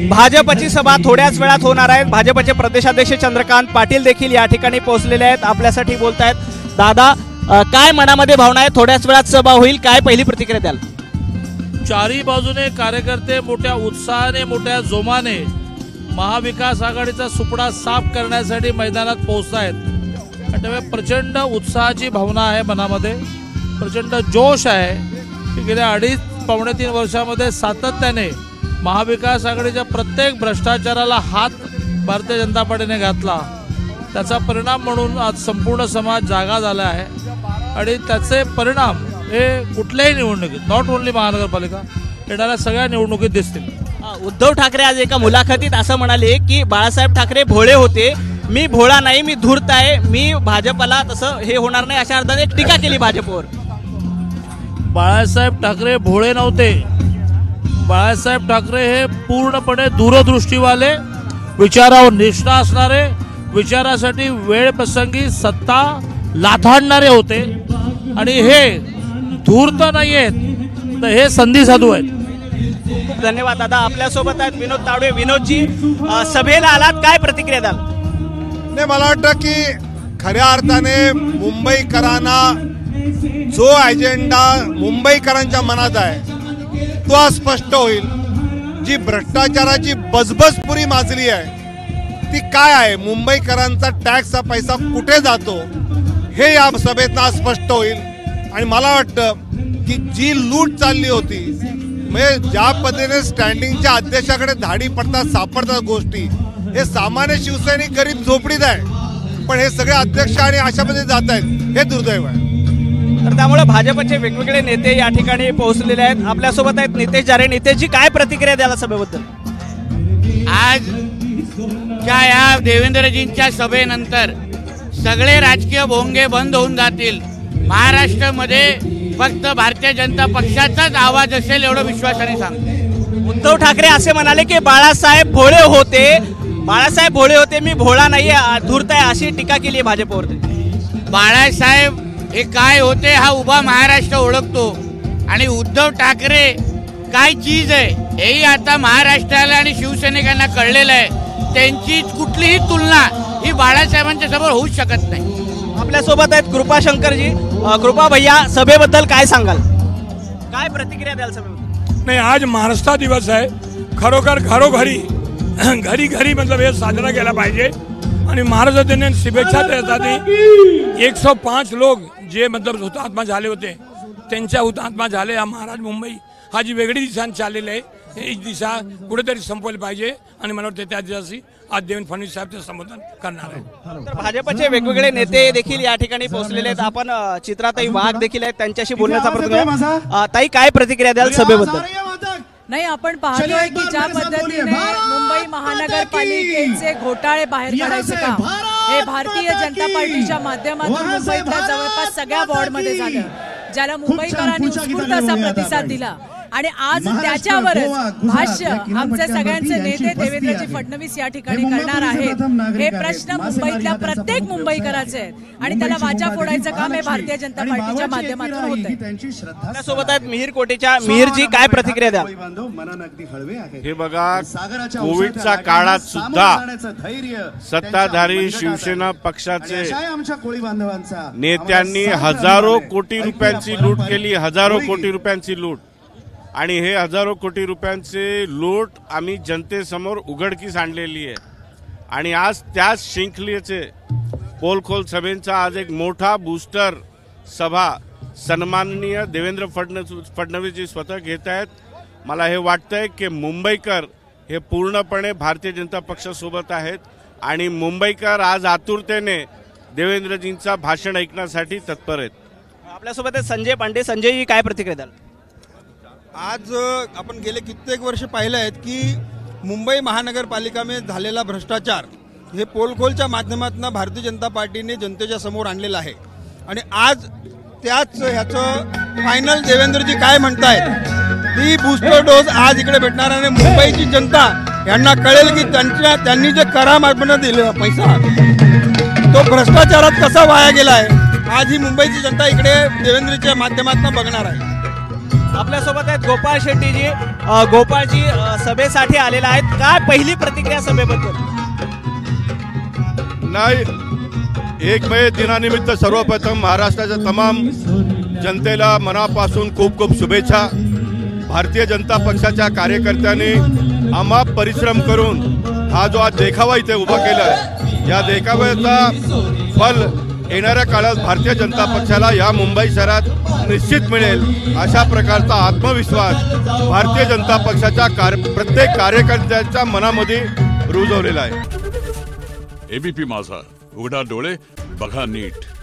भाजपची सभा थोड्याच वेळात होणार आहे। भाजपचे प्रदेशाध्यक्ष चंद्रकांत पाटील देखील या ठिकाणी पोहोचलेले आहेत, आपल्यासाठी बोलतायत। दादा, काय मनामध्ये भावना आहे? थोड्याच वेळात सभा होईल, काय पहिली प्रतिक्रिया द्याल? चारी बाजूने कार्यकर्ते मोठ्या उत्साहाने मोठ्या जोमाने महाविकास आघाडीचा सुपडा साफ करण्यासाठी मैदानात पोहोचतायत। त्यामुळे प्रचंड उत्साहाची भावना आहे मनामध्ये, प्रचंड जोश आहे की गेल्या 2.5-3 वर्षामध्ये सातत्याने महाविकास आघाडीच्या प्रत्येक भ्रष्टाचाराला हात भारतीय जनता पार्टीने घातला। त्याचा परिणाम म्हणून आज संपूर्ण समाज जागा झाला आहे आणि त्याचे परिणाम हे कुठल्याही निवडणुकीत, नॉट ओन्ली महानगरपालिका, येणाऱ्या सगळ्या निवडणुकीत दिसतील। उद्धव ठाकरे आज एका मुलाखतीत असं म्हणाले की बाळासाहेब ठाकरे भोळे होते, मी भोळा नाही, मी धूर्त आहे, मी भाजपला तसं हे होणार नाही, अशा अर्थाने एक टीका केली भाजपवर। बाळासाहेब ठाकरे भोळे नव्हते, बाळासाहेब ठाकरे हे पूर्णपणे दूरदृष्टीवाले, विचारावर निष्ठा असणारे, विचारासाठी वेळ प्रसंगी सत्ता लाथाडणारे होते आणि हे धूर्त नाही आहेत, तर हे संधी साधू आहेत। खूप धन्यवाद दादा। आपल्यासोबत आहेत विनोद तावडे। विनोदजी, सभेला आलात, काय प्रतिक्रिया द्याल? नाही, मला वाटतं की खऱ्या अर्थाने मुंबईकरांना जो अजेंडा मुंबईकरांच्या मनात आहे तो आज स्पष्ट होईल। जी भ्रष्टाचाराची बजबजपुरी माजली आहे ती काय आहे, मुंबईकरांचा टॅक्सचा पैसा कुठे जातो हे या सभेतनं आज स्पष्ट होईल। आणि मला वाटतं की जी लूट चालली होती, म्हणजे ज्या पद्धतीने स्टँडिंगच्या अध्यक्षाकडे धाडी पडतात सापडतात गोष्टी, हे सामान्य शिवसैनिक गरीब झोपडीत आहे, पण हे सगळे अध्यक्ष आणि अशा पद्धतीने जात आहेत, हे दुर्दैव आहे। तर त्यामुळे भाजपचे वेगवेगळे नेते या ठिकाणी पोहोचलेले आहेत। आपल्यासोबत आहेत नितेश जारे। नितेशजी, काय प्रतिक्रिया द्याल सभेबद्दल? आज या देवेंद्रजींच्या सभेनंतर सगळे राजकीय भोंगे बंद होऊन जातील। महाराष्ट्रामध्ये फक्त भारतीय जनता पक्षाचाच आवाज असेल एवढं विश्वासाने सांगतो। उद्धव ठाकरे असे म्हणाले की बाळासाहेब भोळे होते, बाळासाहेब भोळे होते, मी भोळा नाही, धूर्त आहे, अशी टीका केली आहे भाजपवरती। बाळासाहेब हे काय होते हा उभा महाराष्ट्र ओळखतो आणि उद्धव ठाकरे काय चीज आहे हेही आता महाराष्ट्राला आणि शिवसैनिकांना कळलेलं आहे। त्यांची कुठलीही तुलना ही बाळासाहेबांच्या समोर होऊच शकत नाही। आपल्यासोबत आहेत कृपा शंकरजी। कृपा भैया, सभेबद्दल काय सांगाल? काय प्रतिक्रिया द्याल सभेबद्दल? नाही, आज महाराष्ट्र दिवस आहे, खरोखर घरोघरी घरी घरी मतलब हे साजरा केला पाहिजे आणि महाराष्ट्र दिनाने शुभेच्छा देतात। 105 लोक जे मतलब हुतात्मा झाले होते त्यांच्या हुतात्मा झाले। हा महाराज मुंबई हा जी वेगळी दिशा चाललेली आहे, ही दिशा कुठेतरी संपवली पाहिजे आणि मला वाटतं त्या दिवशी आज देवेंद्र फडणवीस साहेब ते संबोधन करणार आहे। तर भाजपचे वेगवेगळे नेते देखील या ठिकाणी पोहोचलेले आहेत। आपण चित्राताई वाघ देखील आहेत, त्यांच्याशी बोलण्याचा प्रयत्न करूया। ताई, काय प्रतिक्रिया द्याल सभेबद्दल? नाही, आपण पाहतोय की ज्या पद्धतीने मुंबई महानगरपालिकेचे घोटाळे बाहेर काढायचं काम हे भारतीय जनता पार्टीच्या माध्यमातून मुंबईतल्या जवळपास सगळ्या वॉर्डमध्ये झालं, ज्याला मुंबईकरांनी उत्स्फूर्त असा प्रतिसाद दिला। आणि आज त्याच्यावरच भाष्य आमचे सगळ्यांचे नेते देवेंद्रजी फडणवीस या ठिकाणी करणार आहेत। हे प्रश्न मुंबईतल्या प्रत्येक मुंबईकराचे आहेत आणि त्याला वाचा फोडायचं काम हे भारतीय जनता पार्टीच्या माध्यमातून होत आहे। त्यासोबत आहेत मिहीर कोटेच्या। मिहीरजी, काय प्रतिक्रिया द्याल? हे बघा, कोविडच्या काळात सुद्धा सत्ताधारी शिवसेना पक्षाचे नेत्यांनी हजारो कोटी रुपयांची लूट केली, हजारो कोटी रुपयांची लूट, आणि हे हजारो कोटी रुपयांचे लूट आम्ही जनतेसमोर उघडकीस आणलेली आहे। आणि आज त्याच शृंखलेचे पोलखोल सभेचा आज एक मोठा बूस्टर सभा सन्माननीय देवेंद्र फडणवीसजी स्वतः घेत आहेत। मला हे वाटतंय की मुंबईकर हे पूर्णपणे भारतीय जनता पक्षासोबत आहेत आणि मुंबईकर आज आतुरतेने देवेंद्रजींचा भाषण ऐकण्यासाठी तत्पर आहेत। आपल्यासोबत संजय पांडे। संजयजी, काय प्रतिक्रिया द्याल? आज आपण गेले कित्येक वर्ष पाहिलं आहेत की मुंबई महानगरपालिकेमध्ये झालेला भ्रष्टाचार हे पोलखोलच्या माध्यमातून भारतीय जनता पार्टीने जनतेच्या समोर आणलेला आहे आणि आज त्याच ह्याचं फायनल देवेंद्रजी काय म्हणतायत, ती बूस्टर डोस आज इकडे भेटणार आणि मुंबईची जनता यांना कळेल की त्यांनी जे करामार्फत दिलं पैसा तो भ्रष्टाचारात कसा वाया गेला आहे। आज ही मुंबईची जनता इकडे देवेंद्रच्या माध्यमातून बघणार आहे। आपल्यासोबत आहेत गोपाळ शेट्टीजी. गोपाळजी सभेसाठी आलेला आहेत, काय पहिली प्रतिक्रिया सभेबद्दल? नाही, 1 मे दिनानिमित्त सर्वप्रथम महाराष्ट्राच्या तमाम जनतेला मनापासून खूप खूप शुभेच्छा. भारतीय जनता पक्षाच्या कार्यकर्त्यांनी अमाप परिश्रम करून हा जो आज देखावा इथे उभा केला आहे, या देखाव्याचा फल येणाऱ्या काळात भारतीय जनता पक्षाला या मुंबई शहरात निश्चित मिळेल अशा प्रकारचा आत्मविश्वास भारतीय जनता पक्षाच्या प्रत्येक कार्यकर्त्याच्या मनामध्ये रुजवलेला आहे. एबीपी माझा, उघडा डोळे बघा नीट.